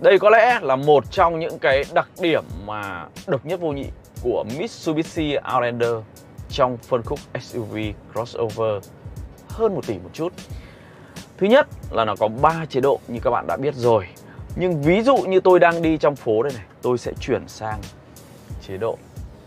Đây có lẽ là một trong những cái đặc điểm mà độc nhất vô nhị của Mitsubishi Outlander trong phân khúc SUV crossover hơn 1 tỷ một chút. Thứ nhất là nó có 3 chế độ như các bạn đã biết rồi. Nhưng ví dụ như tôi đang đi trong phố đây này, tôi sẽ chuyển sang chế độ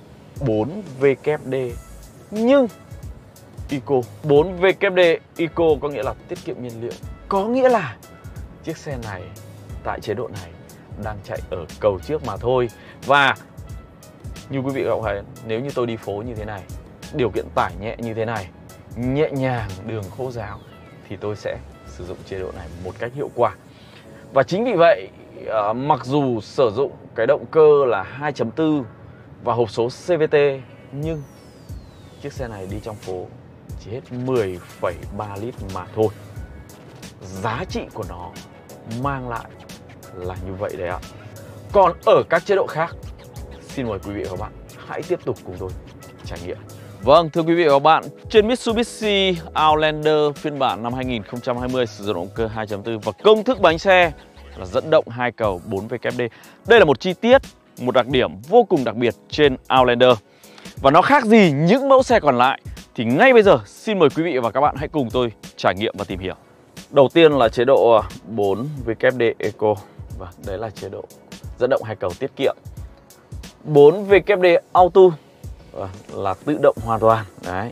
4WD nhưng Eco. 4WD Eco có nghĩa là tiết kiệm nhiên liệu. Có nghĩa là chiếc xe này tại chế độ này đang chạy ở cầu trước mà thôi. Và như quý vị các bạn thấy, nếu như tôi đi phố như thế này, điều kiện tải nhẹ như thế này, nhẹ nhàng, đường khô ráo, thì tôi sẽ sử dụng chế độ này một cách hiệu quả. Và chính vì vậy, mặc dù sử dụng cái động cơ là 2.4 và hộp số CVT, nhưng chiếc xe này đi trong phố chỉ hết 10,3 lít mà thôi. Giá trị của nó mang lại là như vậy đấy ạ. Còn ở các chế độ khác, xin mời quý vị và các bạn hãy tiếp tục cùng tôi trải nghiệm. Vâng, thưa quý vị và các bạn, trên Mitsubishi Outlander phiên bản năm 2020 sử dụng động cơ 2.4 và công thức bánh xe là dẫn động 2 cầu 4WD. Đây là một chi tiết, một đặc điểm vô cùng đặc biệt trên Outlander. Và nó khác gì những mẫu xe còn lại thì ngay bây giờ xin mời quý vị và các bạn hãy cùng tôi trải nghiệm và tìm hiểu. Đầu tiên là chế độ 4WD Eco. Và đấy là chế độ dẫn động 2 cầu tiết kiệm. 4WD Auto là tự động hoàn toàn đấy.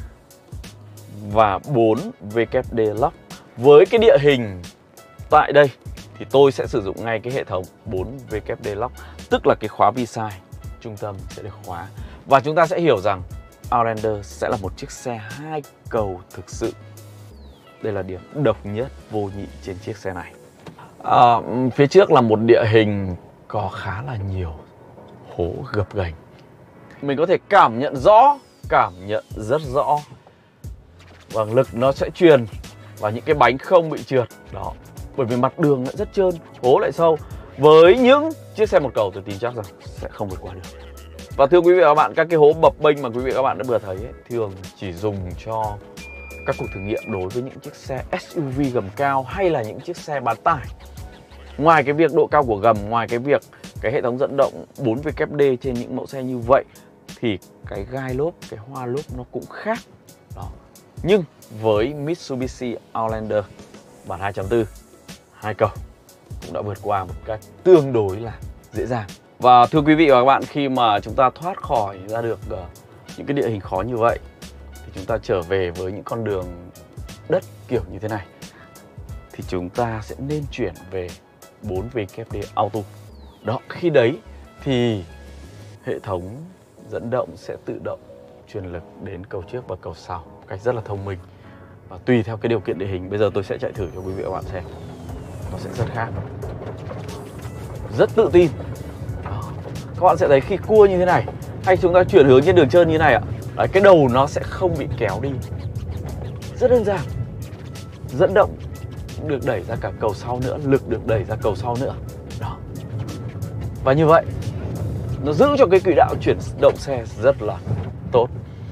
Và 4WD Lock. Với cái địa hình tại đây thì tôi sẽ sử dụng ngay cái hệ thống 4WD Lock, tức là cái khóa vi-sai trung tâm sẽ được khóa. Và chúng ta sẽ hiểu rằng Outlander sẽ là một chiếc xe 2 cầu thực sự. Đây là điểm độc nhất vô nhị trên chiếc xe này. Phía trước là một địa hình có khá là nhiều hố gập ghềnh. Mình có thể cảm nhận rõ, cảm nhận rất rõ. Và lực nó sẽ truyền vào những cái bánh không bị trượt. Đó, bởi vì mặt đường lại rất trơn, hố lại sâu. Với những chiếc xe một cầu tôi tin chắc rằng sẽ không vượt qua được. Và thưa quý vị và các bạn, các cái hố bập bênh mà quý vị và các bạn đã vừa thấy ấy, thường chỉ dùng cho các cuộc thử nghiệm đối với những chiếc xe SUV gầm cao hay là những chiếc xe bán tải. Ngoài cái việc độ cao của gầm, ngoài cái việc cái hệ thống dẫn động 4WD trên những mẫu xe như vậy thì cái gai lốp, cái hoa lốp nó cũng khác. Đó. Nhưng với Mitsubishi Outlander bản 2.4 2 cầu cũng đã vượt qua một cách tương đối là dễ dàng. Và thưa quý vị và các bạn, khi mà chúng ta thoát khỏi ra được những cái địa hình khó như vậy thì chúng ta trở về với những con đường đất kiểu như thế này thì chúng ta sẽ nên chuyển về 4WD Auto. Đó, khi đấy thì hệ thống dẫn động sẽ tự động truyền lực đến cầu trước và cầu sau một cách rất là thông minh. Và tùy theo cái điều kiện địa hình, bây giờ tôi sẽ chạy thử cho quý vị và các bạn xem. Nó sẽ rất khác. Rất tự tin. Đó. Các bạn sẽ thấy khi cua như thế này hay chúng ta chuyển hướng trên đường trơn như thế này ạ. Đấy, cái đầu nó sẽ không bị kéo đi. Rất đơn giản. Dẫn động được đẩy ra cả cầu sau nữa, lực được đẩy ra cầu sau nữa. Đó. Và như vậy nó giữ cho cái quỹ đạo chuyển động xe rất là tốt.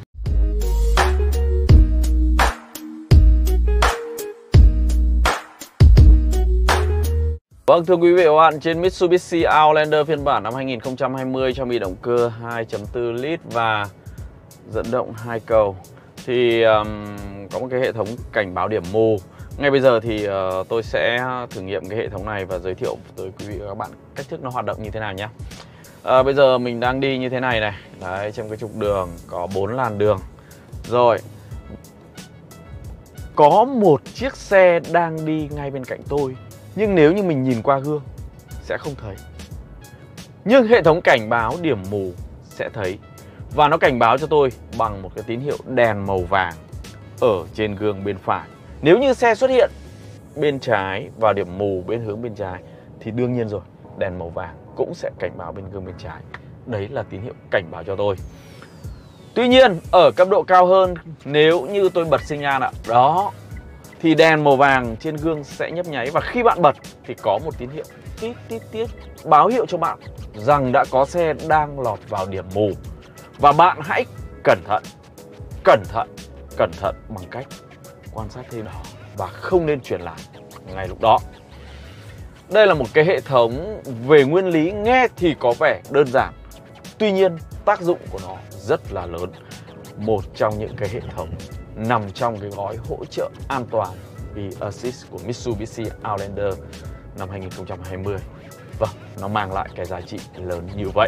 Vâng, thưa quý vị và các bạn, trên Mitsubishi Outlander phiên bản năm 2020 trang bị động cơ 2.4 lít và dẫn động 2 cầu thì có một cái hệ thống cảnh báo điểm mù. Ngay bây giờ thì tôi sẽ thử nghiệm cái hệ thống này và giới thiệu tới quý vị và các bạn cách thức nó hoạt động như thế nào nhé. Bây giờ mình đang đi như thế này này. Đấy, trong cái trục đường có 4 làn đường. Rồi, có một chiếc xe đang đi ngay bên cạnh tôi, nhưng nếu như mình nhìn qua gương sẽ không thấy. Nhưng hệ thống cảnh báo điểm mù sẽ thấy. Và nó cảnh báo cho tôi bằng một cái tín hiệu đèn màu vàng ở trên gương bên phải. Nếu như xe xuất hiện bên trái và điểm mù bên hướng bên trái thì đương nhiên rồi, đèn màu vàng cũng sẽ cảnh báo bên gương bên trái. Đấy là tín hiệu cảnh báo cho tôi. Tuy nhiên ở cấp độ cao hơn, nếu như tôi bật xi nhan ạ, đó, thì đèn màu vàng trên gương sẽ nhấp nháy. Và khi bạn bật thì có một tín hiệu tít tít tít báo hiệu cho bạn rằng đã có xe đang lọt vào điểm mù. Và bạn hãy cẩn thận bằng cách quan sát thêm đó và không nên chuyển làn ngay lúc đó. Đây là một cái hệ thống về nguyên lý nghe thì có vẻ đơn giản, tuy nhiên tác dụng của nó rất là lớn. Một trong những cái hệ thống nằm trong cái gói hỗ trợ an toàn eAssist của Mitsubishi Outlander năm 2020. Vâng, nó mang lại cái giá trị lớn như vậy.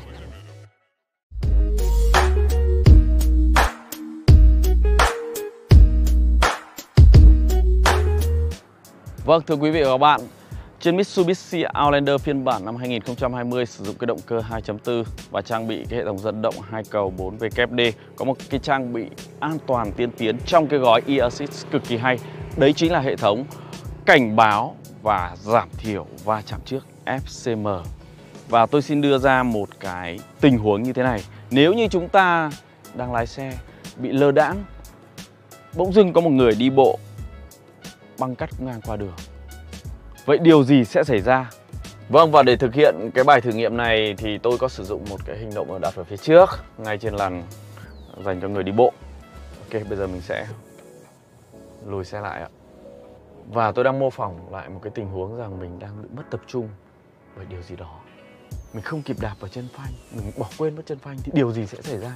Vâng, thưa quý vị và các bạn, trên Mitsubishi Outlander phiên bản năm 2020 sử dụng cái động cơ 2.4 và trang bị cái hệ thống dẫn động 2 cầu 4 WD, có một cái trang bị an toàn tiên tiến trong cái gói eAssist cực kỳ hay. Đấy chính là hệ thống cảnh báo và giảm thiểu va chạm trước FCM. Và tôi xin đưa ra một cái tình huống như thế này. Nếu như chúng ta đang lái xe bị lơ đãng, bỗng dưng có một người đi bộ băng cắt ngang qua đường, vậy điều gì sẽ xảy ra? Vâng, và để thực hiện cái bài thử nghiệm này thì tôi có sử dụng một cái hình động đặt ở phía trước, ngay trên làn dành cho người đi bộ. Ok, bây giờ mình sẽ lùi xe lại ạ. Và tôi đang mô phỏng lại một cái tình huống rằng mình đang bị mất tập trung bởi điều gì đó. Mình không kịp đạp vào chân phanh, mình bỏ quên mất chân phanh thì điều gì sẽ xảy ra?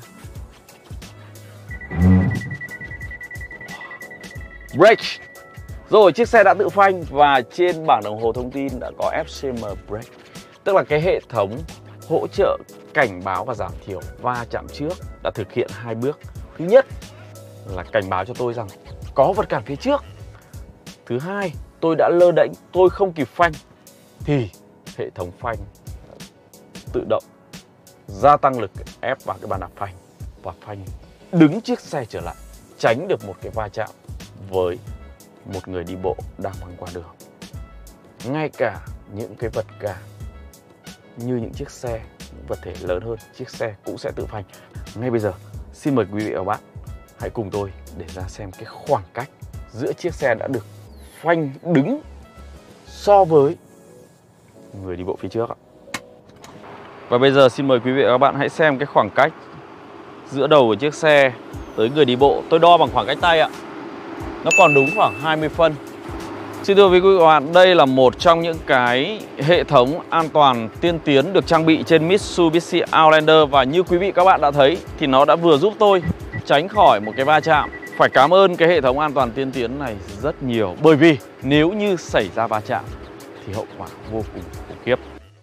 Brake! Rồi, chiếc xe đã tự phanh và trên bảng đồng hồ thông tin đã có FCM Brake, tức là cái hệ thống hỗ trợ cảnh báo và giảm thiểu va chạm trước đã thực hiện 2 bước. Thứ nhất là cảnh báo cho tôi rằng có vật cản phía trước. Thứ hai, tôi đã lơ đễnh, tôi không kịp phanh thì hệ thống phanh tự động gia tăng lực ép vào cái bàn đạp phanh và phanh đứng chiếc xe trở lại, tránh được một cái va chạm với một người đi bộ đang băng qua đường. Ngay cả những cái vật cản như những chiếc xe, những vật thể lớn hơn, chiếc xe cũng sẽ tự phanh. Ngay bây giờ, xin mời quý vị và các bạn hãy cùng tôi để ra xem cái khoảng cách giữa chiếc xe đã được phanh đứng so với người đi bộ phía trước ạ. Và bây giờ xin mời quý vị và các bạn hãy xem cái khoảng cách giữa đầu của chiếc xe tới người đi bộ. Tôi đo bằng khoảng cách tay ạ. Nó còn đúng khoảng 20 phân. Xin thưa quý vị và các bạn, đây là một trong những cái hệ thống an toàn tiên tiến được trang bị trên Mitsubishi Outlander. Và như quý vị các bạn đã thấy thì nó đã vừa giúp tôi tránh khỏi một cái va chạm. Phải cảm ơn cái hệ thống an toàn tiên tiến này rất nhiều. Bởi vì nếu như xảy ra va chạm thì hậu quả vô cùng khủng khiếp.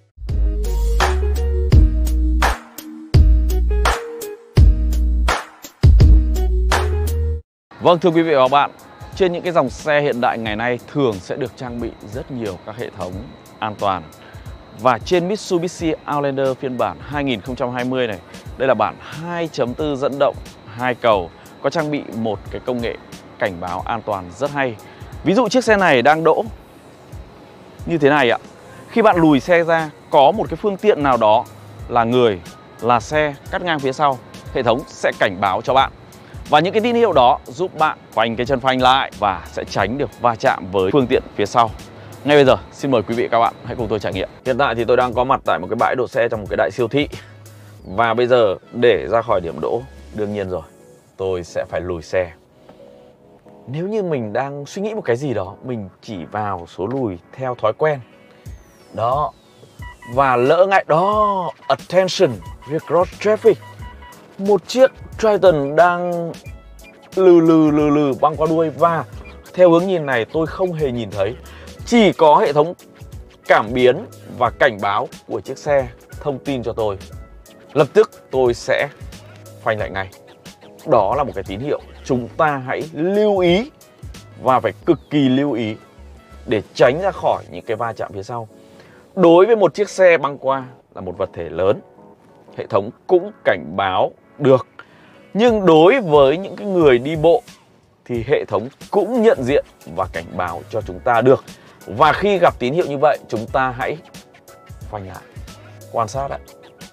Vâng, thưa quý vị và các bạn, trên những cái dòng xe hiện đại ngày nay thường sẽ được trang bị rất nhiều các hệ thống an toàn. Và trên Mitsubishi Outlander phiên bản 2020 này, đây là bản 2.4 dẫn động 2 cầu, có trang bị một cái công nghệ cảnh báo an toàn rất hay. Ví dụ chiếc xe này đang đỗ như thế này ạ. Khi bạn lùi xe ra, có một cái phương tiện nào đó là người, là xe cắt ngang phía sau, hệ thống sẽ cảnh báo cho bạn. Và những cái tín hiệu đó giúp bạn phanh cái chân phanh lại và sẽ tránh được va chạm với phương tiện phía sau. Ngay bây giờ, xin mời quý vị và các bạn hãy cùng tôi trải nghiệm. Hiện tại thì tôi đang có mặt tại một cái bãi đỗ xe trong một cái đại siêu thị. Và bây giờ để ra khỏi điểm đỗ, đương nhiên rồi, tôi sẽ phải lùi xe. Nếu như mình đang suy nghĩ một cái gì đó, mình chỉ vào số lùi theo thói quen. Đó. Và lỡ ngay đó, attention, rear cross traffic. Một chiếc Triton đang lừ băng qua đuôi và theo hướng nhìn này tôi không hề nhìn thấy. Chỉ có hệ thống cảm biến và cảnh báo của chiếc xe thông tin cho tôi. Lập tức tôi sẽ phanh lại ngay. Đó là một cái tín hiệu chúng ta hãy lưu ý và phải cực kỳ lưu ý để tránh ra khỏi những cái va chạm phía sau. Đối với một chiếc xe băng qua là một vật thể lớn, hệ thống cũng cảnh báo được. Nhưng đối với những cái người đi bộ thì hệ thống cũng nhận diện và cảnh báo cho chúng ta được. Và khi gặp tín hiệu như vậy, chúng ta hãy phanh lại, quan sát đấy.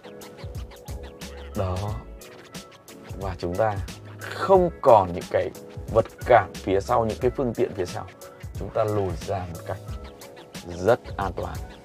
Đó. Và chúng ta không còn những cái vật cản phía sau, những cái phương tiện phía sau. Chúng ta lùi ra một cách rất an toàn.